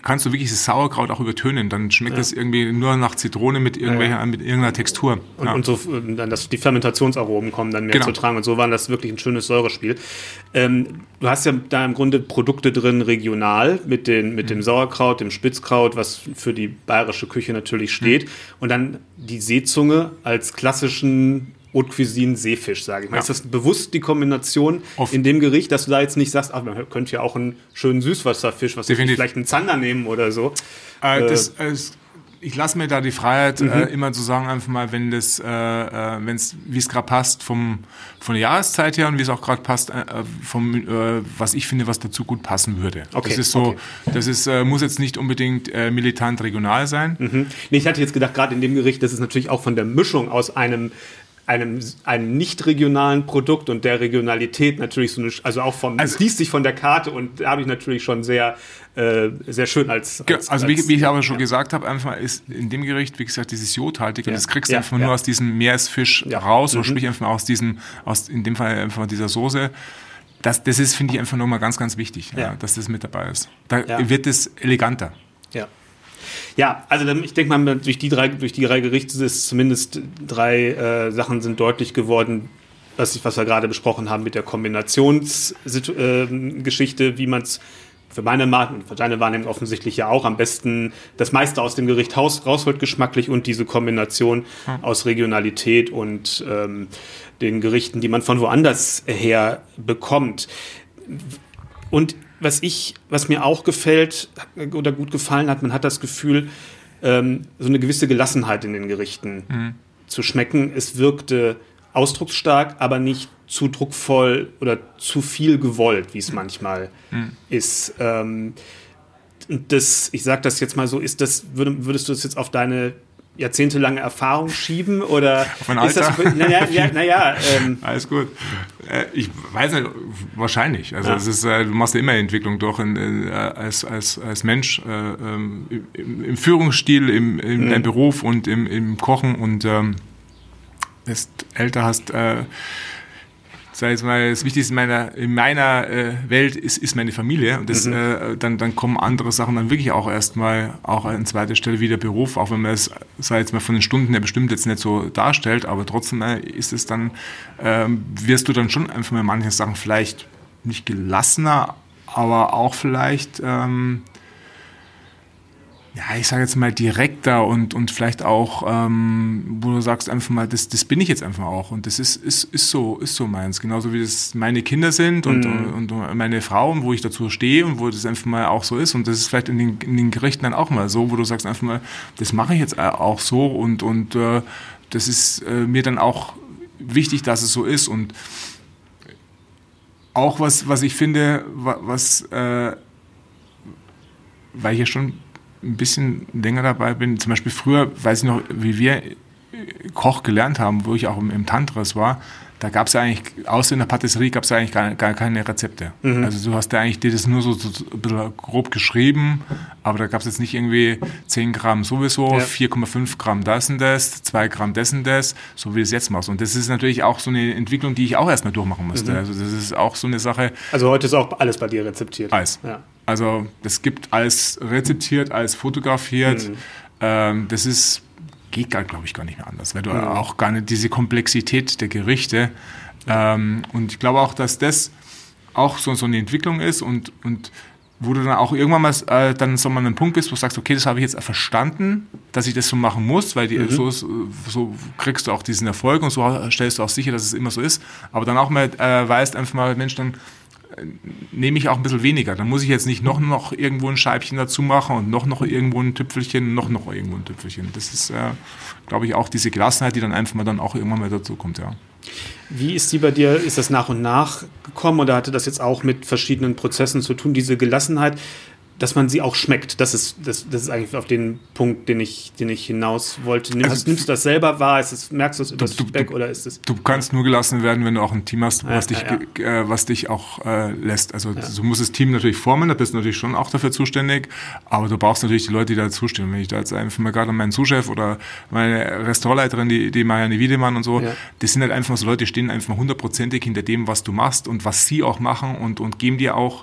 kannst du wirklich das Sauerkraut auch übertönen. Dann schmeckt ja. das irgendwie nur nach Zitrone mit, irgendwelcher, ja. mit irgendeiner Textur.
Und,
ja.
und so, dann, dass die Fermentationsaromen kommen dann mehr genau. zu tragen. Und so war das wirklich ein schönes Säurespiel. Ähm, du hast ja da im Grunde Produkte drin regional mit, den, mit mhm. dem Sauerkraut, dem Spitzkraut, was für die bayerische Küche natürlich steht. Mhm. Und dann die Seezunge als klassischen Haute Cuisine Seefisch, sage ich mal. Ja. Ist das bewusst die Kombination Oft. in dem Gericht, dass du da jetzt nicht sagst, ach, man könnte ja auch einen schönen Süßwasserfisch, was ich vielleicht einen Zander nehmen oder so.
Äh, das, äh, ich lasse mir da die Freiheit, mhm. äh, immer zu sagen, einfach mal, wenn das, äh, wenn es, wie es gerade passt, vom, von der Jahreszeit her und wie es auch gerade passt, äh, vom, äh, was ich finde, was dazu gut passen würde.
Okay.
Das ist so,
okay.
das ist, äh, muss jetzt nicht unbedingt äh, militant regional sein.
Mhm. Nee, ich hatte jetzt gedacht, gerade in dem Gericht, das ist natürlich auch von der Mischung aus einem einem, einem nicht regionalen Produkt und der Regionalität natürlich so eine, also auch vom, also, es liest sich von der Karte und dadurch natürlich schon sehr, äh, sehr schön als, als
also wie,
als,
wie ich aber schon
ja.
gesagt habe, einfach ist in dem Gericht, wie gesagt, dieses Jodhaltige,
ja.
das kriegst du
ja.
einfach
ja.
nur aus diesem Meeresfisch
ja.
raus,
mhm.
oder sprich einfach aus diesem, aus, in dem Fall einfach dieser Soße. Das, das ist, finde ich, einfach nochmal ganz, ganz wichtig, ja. Ja, dass das mit dabei ist. Da ja. wird es eleganter.
Ja. Ja, also ich denke mal, durch die drei, durch die drei Gerichte ist zumindest drei äh, Sachen sind deutlich geworden, was, ich, was wir gerade besprochen haben mit der Kombinationsgeschichte, äh, wie man es für meine und für deine Wahrnehmung offensichtlich ja auch am besten das meiste aus dem Gericht raus, rausholt geschmacklich und diese Kombination hm. aus Regionalität und ähm, den Gerichten, die man von woanders her bekommt. Und was ich, was mir auch gefällt oder gut gefallen hat, man hat das Gefühl, ähm, so eine gewisse Gelassenheit in den Gerichten mhm. zu schmecken. Es wirkte ausdrucksstark, aber nicht zu druckvoll oder zu viel gewollt, wie es mhm. manchmal mhm. ist. Ähm, das, ich sage das jetzt mal so, ist das, würd, würdest du das jetzt auf deine jahrzehntelange Erfahrung schieben oder
auf mein Alter?
Ist das, naja, ja, naja, ähm,
alles gut. Äh, ich weiß nicht, wahrscheinlich. Also ja. es ist, äh, du machst ja immer Entwicklung durch in, äh, als, als, als Mensch, äh, ähm, im, im Führungsstil, im, in mhm. deinem Beruf und im, im Kochen und ähm, desto älter hast, äh, sag ich mal, das Wichtigste in meiner, in meiner äh, Welt ist, ist meine Familie. Und das, mhm. äh, dann, dann kommen andere Sachen dann wirklich auch erstmal auch an zweiter Stelle wie der Beruf, auch wenn man es, sag ich jetzt mal, von den Stunden her bestimmt jetzt nicht so darstellt, aber trotzdem äh, ist es dann, äh, wirst du dann schon einfach mal manche Sachen vielleicht nicht gelassener, aber auch vielleicht, ähm, ja, ich sage jetzt mal direkter und, und vielleicht auch, ähm, wo du sagst einfach mal, das, das bin ich jetzt einfach auch und das ist, ist, ist, so, ist so meins, genauso wie das meine Kinder sind und, mhm. und, und meine Frau und wo ich dazu stehe und wo das einfach mal auch so ist und das ist vielleicht in den, in den Gerichten dann auch mal so, wo du sagst einfach mal, das mache ich jetzt auch so und, und äh, das ist äh, mir dann auch wichtig, dass es so ist und auch was, was ich finde, was, äh, weil ich ja schon ein bisschen länger dabei bin, zum Beispiel früher, weiß ich noch, wie wir Koch gelernt haben, wo ich auch im, im Tantras war, da gab es ja eigentlich, außer in der Patisserie gab es ja eigentlich gar, gar keine Rezepte. Mhm. Also du hast ja eigentlich dir das nur so, so ein bisschen grob geschrieben, aber da gab es jetzt nicht irgendwie zehn Gramm sowieso, ja. vier Komma fünf Gramm das und das, zwei Gramm das und das, so wie du es jetzt machst. Und das ist natürlich auch so eine Entwicklung, die ich auch erstmal durchmachen musste. Mhm. Also das ist auch so eine Sache.
Also heute ist auch alles bei dir rezeptiert?
Alles. Ja. Also das gibt alles rezeptiert, alles fotografiert. Mhm. Ähm, das ist geht, glaube ich, gar nicht mehr anders, weil du ja. auch gar nicht diese Komplexität der Gerichte ähm, und ich glaube auch, dass das auch so, so eine Entwicklung ist und, und wo du dann auch irgendwann mal äh, dann so mal an einem Punkt bist, wo du sagst, okay, das habe ich jetzt verstanden, dass ich das so machen muss, weil die, mhm. so, so kriegst du auch diesen Erfolg und so stellst du auch sicher, dass es immer so ist, aber dann auch mal äh, weißt einfach mal, Mensch, dann nehme ich auch ein bisschen weniger. Dann muss ich jetzt nicht noch, noch irgendwo ein Scheibchen dazu machen und noch, noch irgendwo ein Tüpfelchen, noch, noch irgendwo ein Tüpfelchen. Das ist, äh, glaube ich, auch diese Gelassenheit, die dann einfach mal dann auch irgendwann mal dazu kommt, ja.
Wie ist die bei dir, ist das nach und nach gekommen oder hatte das jetzt auch mit verschiedenen Prozessen zu tun, diese Gelassenheit, dass man sie auch schmeckt? Das ist, das, das ist eigentlich auf den Punkt, den ich, den ich hinaus wollte. Nimmst, also, nimmst du das selber wahr? Ist das, merkst du es über das Feedback
du,
oder ist es?
Du kannst nur gelassen werden, wenn du auch ein Team hast, was,
ja,
dich,
ja, ja.
Äh, was dich auch äh, lässt. Also
ja.
du musst das Team natürlich formen, da bist du natürlich schon auch dafür zuständig, aber du brauchst natürlich die Leute, die da zustimmen. Wenn ich da jetzt einfach mal gerade an meinen Sous-Chef oder meine Restaurantleiterin, die, die Marianne Wiedemann und so, ja. das sind halt einfach so Leute, die stehen einfach hundertprozentig hinter dem, was du machst und was sie auch machen und, und geben dir auch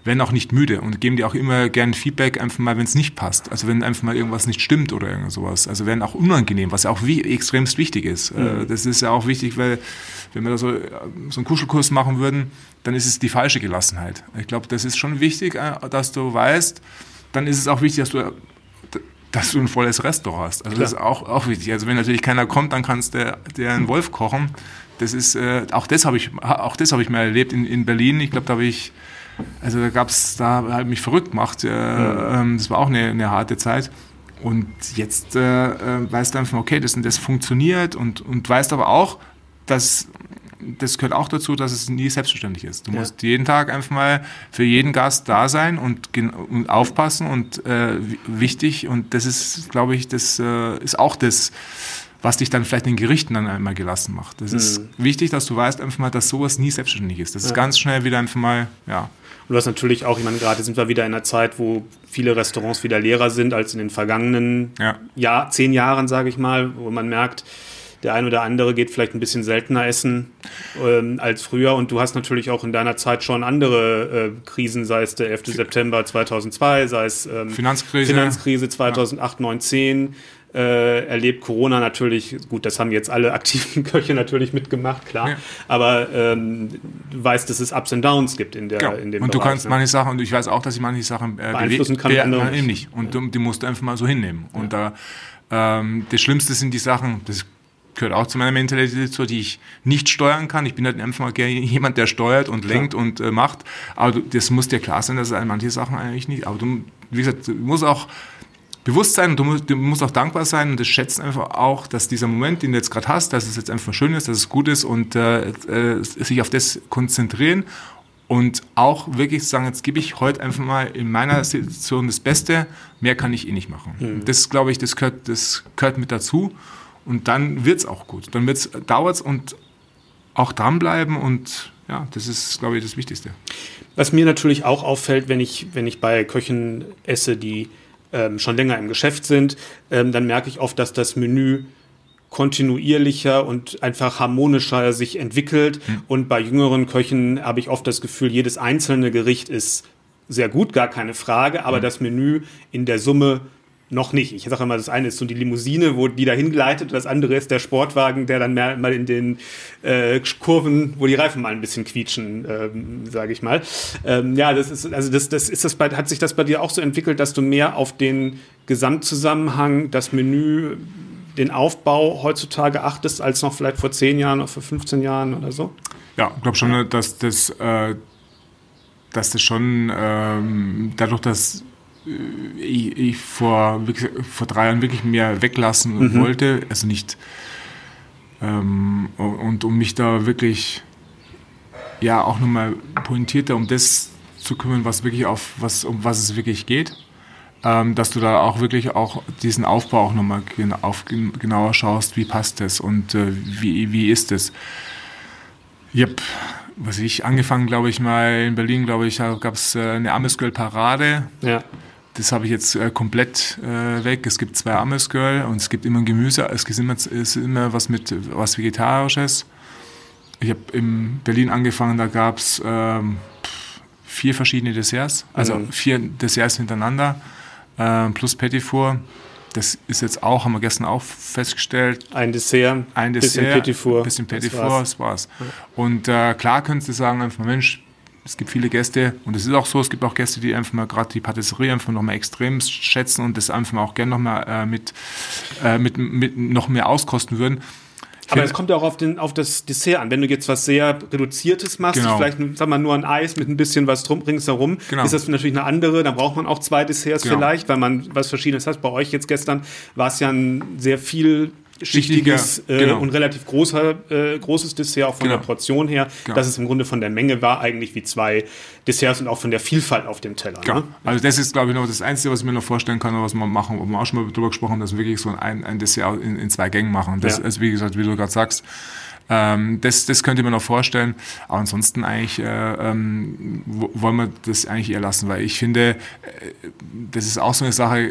werden auch nicht müde und geben dir auch immer gerne Feedback, einfach mal, wenn es nicht passt. Also wenn einfach mal irgendwas nicht stimmt oder irgend sowas. Also werden auch unangenehm, was ja auch wie, extremst wichtig ist. Mhm. Das ist ja auch wichtig, weil wenn wir da so, so einen Kuschelkurs machen würden, dann ist es die falsche Gelassenheit. Ich glaube, das ist schon wichtig, dass du weißt, dann ist es auch wichtig, dass du dass du ein volles Restaurant hast. Also Klar. das ist auch, auch wichtig. Also wenn natürlich keiner kommt, dann kannst du der einen Wolf kochen. Das ist, äh, auch das habe ich, auch das habe ich mal erlebt in, in Berlin. Ich glaube, da habe ich, also da gab's, da habe ich mich verrückt gemacht. Äh, mhm. Das war auch eine, eine harte Zeit. Und jetzt äh, weißt du einfach, okay, das und das funktioniert und, und weißt aber auch, dass das gehört auch dazu, dass es nie selbstverständlich ist. Du ja. musst jeden Tag einfach mal für jeden Gast da sein und, und aufpassen und äh, wichtig. Und das ist, glaube ich, das äh, ist auch das, was dich dann vielleicht in den Gerichten dann einmal gelassen macht. Das mhm. ist wichtig, dass du weißt einfach mal, dass sowas nie selbstverständlich ist. Das ja. ist ganz schnell wieder einfach mal, ja.
Und du hast natürlich auch, ich meine, gerade sind wir wieder in einer Zeit, wo viele Restaurants wieder leerer sind als in den vergangenen ja. Jahr, zehn Jahren, sage ich mal, wo man merkt, der ein oder andere geht vielleicht ein bisschen seltener essen ähm, als früher. Und du hast natürlich auch in deiner Zeit schon andere äh, Krisen, sei es der elfter September zweitausendzwei, sei es ähm,
Finanzkrise,
Finanzkrise zweitausendacht, neun, zehn äh, erlebt. Corona natürlich, gut, das haben jetzt alle aktiven Köche natürlich mitgemacht, klar. Ja. Aber ähm, du weißt, dass es Ups und Downs gibt in, der,
genau.
in dem
und
Bereich.
Und du kannst
ne?
manche Sachen, und ich weiß auch, dass ich manche Sachen äh,
beeinflussen kann,
ja,
andere
eben nicht. Und ja. die musst du einfach mal so hinnehmen.
Ja.
Und da ähm, das Schlimmste sind die Sachen, das gehört auch zu meiner Mentalität dazu, die ich nicht steuern kann. Ich bin halt einfach mal jemand, der steuert und lenkt Klar. und äh, macht. Aber du, das muss dir klar sein, dass manche Sachen eigentlich nicht. Aber du, wie gesagt, du musst auch bewusst sein und du musst, du musst auch dankbar sein und das schätzen einfach auch, dass dieser Moment, den du jetzt gerade hast, dass es jetzt einfach schön ist, dass es gut ist und äh, äh, sich auf das konzentrieren und auch wirklich sagen, jetzt gebe ich heute einfach mal in meiner Situation das Beste, mehr kann ich eh nicht machen. Mhm. Das, glaube ich, das gehört, das gehört mit dazu. Und dann wird es auch gut. Dann dauert es und auch dranbleiben und ja, das ist, glaube ich, das Wichtigste.
Was mir natürlich auch auffällt, wenn ich, wenn ich bei Köchen esse, die ähm, schon länger im Geschäft sind, ähm, dann merke ich oft, dass das Menü kontinuierlicher und einfach harmonischer sich entwickelt. Hm. Und bei jüngeren Köchen habe ich oft das Gefühl, jedes einzelne Gericht ist sehr gut, gar keine Frage, aber hm. das Menü in der Summe noch nicht. Ich sage immer, das eine ist so die Limousine, wo die dahin gleitet, und das andere ist der Sportwagen, der dann mehr, mal in den äh, Kurven, wo die Reifen mal ein bisschen quietschen, ähm, sage ich mal. Ähm, ja, das ist also das, das ist das bei, hat sich das bei dir auch so entwickelt, dass du mehr auf den Gesamtzusammenhang, das Menü, den Aufbau heutzutage achtest, als noch vielleicht vor zehn Jahren oder vor fünfzehn Jahren oder so?
Ja, ich glaube schon, dass das, äh, dass das schon ähm, dadurch, dass Ich, ich vor, vor drei Jahren wirklich mehr weglassen mhm. wollte, also nicht ähm, und um mich da wirklich ja auch nochmal pointierter um das zu kümmern, was wirklich auf was um was es wirklich geht, ähm, dass du da auch wirklich auch diesen Aufbau auch nochmal gen, auf, genauer schaust, wie passt das und äh, wie, wie ist das. Ich habe, was ich angefangen, glaube ich mal in Berlin, glaube ich, gab es äh, eine Amesgirl-Parade. Ja. Das habe ich jetzt äh, komplett äh, weg. Es gibt zwei Amesgirl und es gibt immer ein Gemüse. Es ist immer, es ist immer was mit was Vegetarisches. Ich habe in Berlin angefangen, da gab es ähm, vier verschiedene Desserts, also mhm. vier Desserts hintereinander, äh, plus Petit Four. Das ist jetzt auch, haben wir gestern auch festgestellt.
Ein Dessert,
ein Dessert,
bisschen Petit Four.
Bisschen Petit Four, das war's. Und äh, klar könntest du sagen, einfach, Mensch, es gibt viele Gäste und es ist auch so, es gibt auch Gäste, die einfach mal gerade die Patisserie einfach noch mal extrem schätzen und das einfach mal auch gerne noch mal äh, mit, äh, mit, mit noch mehr auskosten würden. Ich
Aber es kommt ja auch auf, den, auf das Dessert an. Wenn du jetzt was sehr Reduziertes machst, genau. vielleicht sag mal, nur ein Eis mit ein bisschen was drum, ringsherum, genau. ist das natürlich eine andere. Dann braucht man auch zwei Desserts genau. vielleicht, weil man was Verschiedenes hat. Bei euch jetzt gestern war es ja ein sehr viel schichtiges äh, genau. und relativ großer, äh, großes Dessert, auch von genau. der Portion her, genau. dass es im Grunde von der Menge war, eigentlich wie zwei Desserts und auch von der Vielfalt auf dem Teller.
Genau.
Ne?
Also das ist, glaube ich, noch das Einzige, was ich mir noch vorstellen kann, was wir machen, wo wir auch schon mal drüber gesprochen haben, dass wir wirklich so ein, ein Dessert in, in zwei Gängen machen. Das ja. ist, wie gesagt, wie du gerade sagst, ähm, das, das könnte ich mir noch vorstellen. Aber ansonsten eigentlich äh, ähm, wollen wir das eigentlich eher lassen, weil ich finde, äh, das ist auch so eine Sache,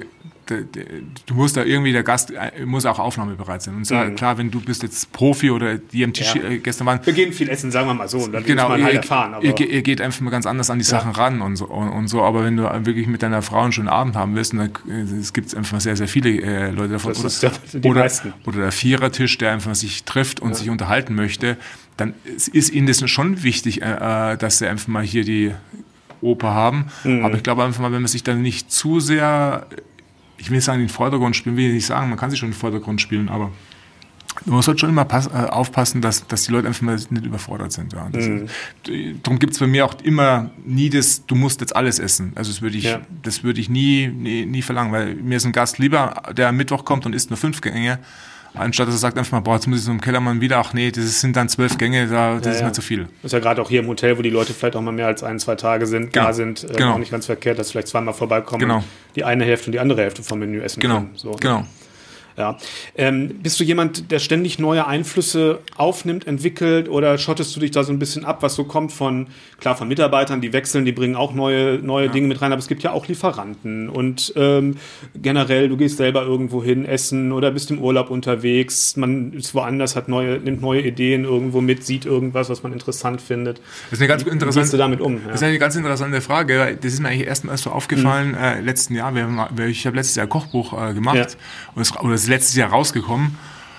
der, der, du musst da irgendwie, der Gast muss auch aufnahmebereit sein. Und so, mhm. klar, wenn du bist jetzt Profi oder die am Tisch ja. gestern waren.
Wir gehen viel essen, sagen wir mal so. Und dann
genau,
muss man halt erfahren.
Aber ihr, ihr geht einfach mal ganz anders an die Sachen ja. ran und so, und, und so. Aber wenn du wirklich mit deiner Frau einen schönen Abend haben willst, dann es gibt einfach sehr, sehr viele äh, Leute davon. Das ist der, die oder, meisten. Oder der Vierertisch, der einfach sich trifft und ja. sich unterhalten möchte, dann ist ihnen das schon wichtig, äh, dass sie einfach mal hier die Oper haben. Mhm. Aber ich glaube einfach mal, wenn man sich dann nicht zu sehr, ich will nicht sagen, in den Vordergrund spielen, will ich nicht sagen, man kann sich schon in den Vordergrund spielen, aber man muss halt schon immer pass, äh, aufpassen, dass, dass die Leute einfach mal nicht überfordert sind. Ja. Das, mhm. Darum gibt es bei mir auch immer nie das, du musst jetzt alles essen. Also das würde ich, ja. das würde ich nie, nie, nie verlangen, weil mir ist ein Gast lieber, der am Mittwoch kommt und isst nur fünf Gänge, anstatt dass er sagt einfach mal, boah, jetzt muss ich so im Kellermann wieder, ach nee, das sind dann zwölf Gänge, da, das ja, ist mir ja. zu viel.
Das ist ja gerade auch hier im Hotel, wo die Leute vielleicht auch mal mehr als ein, zwei Tage sind, genau. da sind, äh, genau. auch nicht ganz verkehrt, dass vielleicht zweimal vorbeikommen
genau.
und die eine Hälfte und die andere Hälfte vom Menü essen
genau.
können. So,
genau.
Ja. Ähm, bist du jemand, der ständig neue Einflüsse aufnimmt, entwickelt, oder schottest du dich da so ein bisschen ab, was so kommt von, klar, von Mitarbeitern, die wechseln, die bringen auch neue, neue ja. Dinge mit rein, aber es gibt ja auch Lieferanten und ähm, generell, du gehst selber irgendwo hin essen oder bist im Urlaub unterwegs, man ist woanders, hat neue, nimmt neue Ideen irgendwo mit, sieht irgendwas, was man interessant findet.
Das ist eine ganz
Wie,
interessante,
wie gehst du damit um? Ja.
Das ist eine ganz interessante Frage. Das ist mir eigentlich erst mal so aufgefallen, mhm. äh, letzten Jahr. Wir haben, ich habe letztes Jahr ein Kochbuch äh, gemacht ja. und es, oder das letztes Jahr rausgekommen.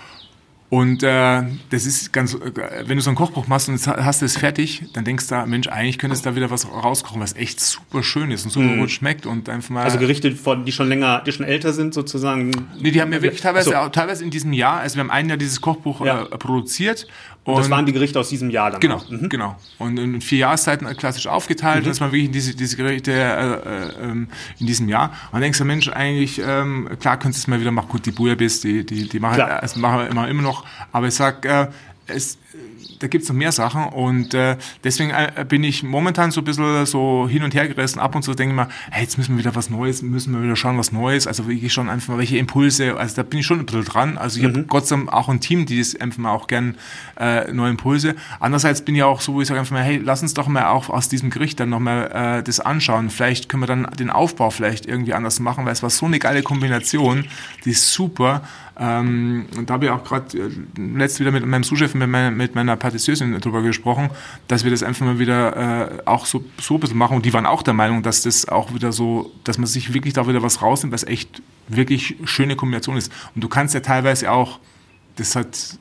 Und äh, das ist ganz, wenn du so ein Kochbuch machst und hast es fertig, dann denkst du, Mensch, eigentlich könntest du da wieder was rauskochen, was echt super schön ist und super mm. gut schmeckt und einfach mal.
Also Gerichte, von, die schon länger, die schon älter sind sozusagen.
Nee, die haben wir wirklich teilweise, so. auch, teilweise in diesem Jahr, also wir haben ein Jahr dieses Kochbuch ja. äh, produziert.
Und, und das waren die Gerichte aus diesem Jahr dann?
Genau, mhm. genau. Und in vier Jahreszeiten klassisch aufgeteilt. Mhm. Und das waren wirklich diese, diese Gerichte äh, äh, in diesem Jahr. Und dann denkst du, Mensch, eigentlich, ähm, klar könntest du es mal wieder machen. Gut, die Bouillabaisse, die, die, die machen, das machen wir immer, immer noch. Aber ich sag, äh, es, da gibt es noch mehr Sachen und äh, deswegen äh, bin ich momentan so ein bisschen so hin und her gerissen. Ab und zu denke ich mal, hey, jetzt müssen wir wieder was Neues, müssen wir wieder schauen, was Neues. Also wirklich schon einfach mal welche Impulse, also da bin ich schon ein bisschen dran. Also ich mhm. habe Gott sei Dank auch ein Team, die das einfach mal auch gern äh, neue Impulse. Andererseits bin ich auch so, wo ich sage einfach mal, hey, lass uns doch mal auch aus diesem Gericht dann nochmal äh, das anschauen. Vielleicht können wir dann den Aufbau vielleicht irgendwie anders machen, weil es war so eine geile Kombination, die ist super. Ähm, und da habe ich auch gerade äh, letztes wieder mit meinem Sous-Chef, mit meiner, mit meiner Patisseusin darüber gesprochen, dass wir das einfach mal wieder äh, auch so, so ein bisschen machen. Und die waren auch der Meinung, dass das auch wieder so, dass man sich wirklich da wieder was rausnimmt, was echt wirklich schöne Kombination ist. Und du kannst ja teilweise auch, das hat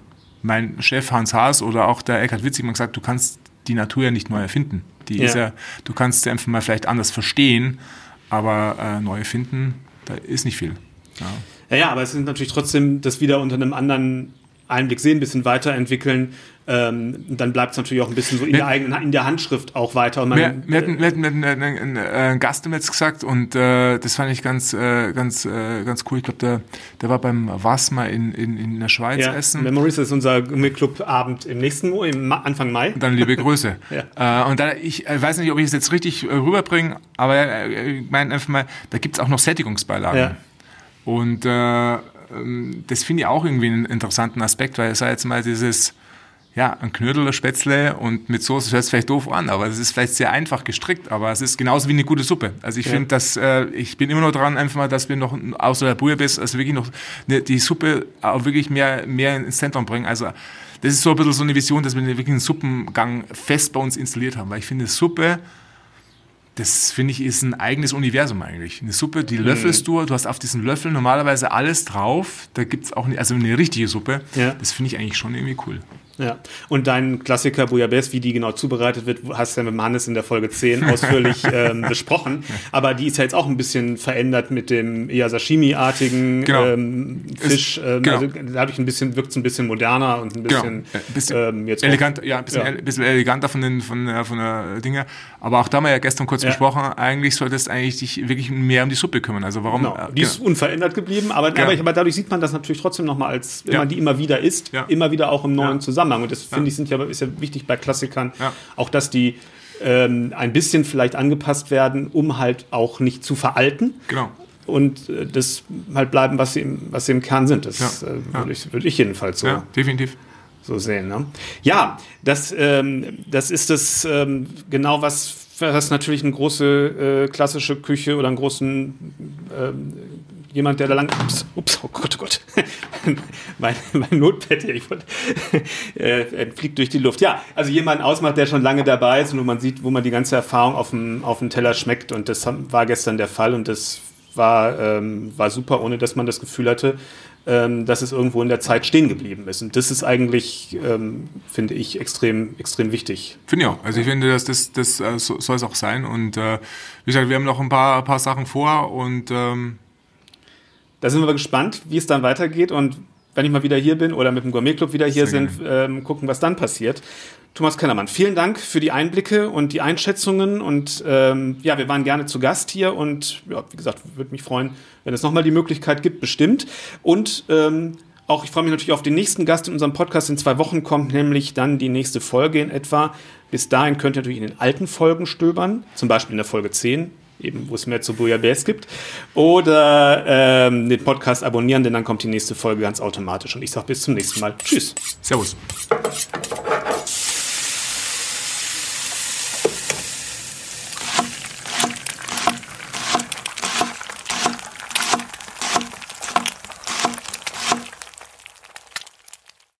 mein Chef Hans Haas oder auch der Eckhard Witzig mal gesagt, du kannst die Natur ja nicht neu erfinden. Die ja. ist ja, du kannst sie einfach mal vielleicht anders verstehen, aber äh, neu erfinden, da ist nicht viel. Ja.
Ja, ja, aber es ist natürlich trotzdem das wieder unter einem anderen Einblick sehen, ein bisschen weiterentwickeln. Ähm, dann bleibt es natürlich auch ein bisschen so in, wir, der eigenen, in der Handschrift auch weiter. Und man,
wir, wir hatten, wir hatten einen, einen, einen Gast jetzt gesagt und äh, das fand ich ganz, äh, ganz, äh, ganz cool. Ich glaube, der, der war beim Wasma in, in, in der Schweiz ja, essen.
Memories ist unser Clubabend im nächsten Mo, im Ma- Anfang Mai.
Und dann liebe Grüße. ja. äh, und da, ich äh, weiß nicht, ob ich es jetzt richtig äh, rüberbringe, aber äh, ich meine einfach mal, da gibt es auch noch Sättigungsbeilagen. Ja. Und äh, das finde ich auch irgendwie einen interessanten Aspekt, weil es sei jetzt mal dieses, ja, ein Knödel, ein Spätzle und mit Soße, das hört sich vielleicht doof an, aber es ist vielleicht sehr einfach gestrickt, aber es ist genauso wie eine gute Suppe. Also ich ja. finde, dass äh, ich bin immer noch dran, einfach mal, dass wir noch, außer der Bouillabaisse, also wirklich noch eine, die Suppe auch wirklich mehr, mehr ins Zentrum bringen. Also das ist so ein bisschen so eine Vision, dass wir wirklich einen Suppengang fest bei uns installiert haben, weil ich finde, Suppe, das finde ich ist ein eigenes Universum eigentlich. Eine Suppe, die löffelst du, du hast auf diesen Löffel normalerweise alles drauf, da gibt es auch eine, also eine richtige Suppe, ja. das finde ich eigentlich schon irgendwie cool.
Ja, und dein Klassiker Bouillabaisse, wie die genau zubereitet wird, hast du ja mit Hannes in der Folge zehn ausführlich ähm, besprochen. Aber die ist ja jetzt auch ein bisschen verändert mit dem eher Sashimi-artigen genau. ähm, Fisch. Ähm, genau. Also dadurch ein bisschen, wirkt es ein bisschen moderner und ein bisschen,
genau. ein bisschen
ähm, jetzt
elegant,
auch,
ja, ein bisschen, ja. bisschen eleganter von den von, äh, von der Dinge. Aber auch da haben wir ja gestern kurz ja. besprochen, eigentlich solltest du eigentlich dich wirklich mehr um die Suppe kümmern. Also warum?
Genau. Die genau. ist unverändert geblieben, aber, ja. aber, aber dadurch sieht man das natürlich trotzdem nochmal als, wenn ja. man die immer wieder isst, ja. immer wieder auch im neuen ja. Zusammenhang. Und das finde ja. ich sind ja, ist ja wichtig bei Klassikern, ja. auch dass die ähm, ein bisschen vielleicht angepasst werden, um halt auch nicht zu veralten.
Genau.
Und äh, das halt bleiben, was sie im, was sie im Kern sind. Das ja. äh, würde, ja. ich, würde ich jedenfalls so,
ja, definitiv.
so sehen. Ne? Ja, das, ähm, das ist das ähm, genau was, was natürlich eine große äh, klassische Küche oder einen großen ähm, jemand, der da lang... Ups, ups oh Gott, oh Gott. mein, mein Notepad hier, ich wollte, äh, fliegt durch die Luft. Ja, also jemand ausmacht, der schon lange dabei ist und wo man sieht, wo man die ganze Erfahrung auf dem, auf dem Teller schmeckt. Und das war gestern der Fall und das war, ähm, war super, ohne dass man das Gefühl hatte, ähm, dass es irgendwo in der Zeit stehen geblieben ist. Und das ist eigentlich, ähm, finde ich, extrem, extrem wichtig.
Finde ich auch. Also ich finde, dass das, das äh, so, soll es auch sein. Und äh, wie gesagt, wir haben noch ein paar, paar Sachen vor und ähm
da sind wir gespannt, wie es dann weitergeht. Und wenn ich mal wieder hier bin oder mit dem Gourmet-Club wieder hier
Sehr
sind, ähm, gucken, was dann passiert. Thomas Kellermann, vielen Dank für die Einblicke und die Einschätzungen. Und ähm, ja, wir waren gerne zu Gast hier. Und ja, wie gesagt, würde mich freuen, wenn es nochmal die Möglichkeit gibt, bestimmt. Und ähm, auch, ich freue mich natürlich auf den nächsten Gast in unserem Podcast. In zwei Wochen kommt nämlich dann die nächste Folge in etwa. Bis dahin könnt ihr natürlich in den alten Folgen stöbern, zum Beispiel in der Folge zehn. Eben, wo es mehr zu Bouillabaisse gibt. Oder ähm, den Podcast abonnieren, denn dann kommt die nächste Folge ganz automatisch. Und ich sage bis zum nächsten Mal. Tschüss.
Servus.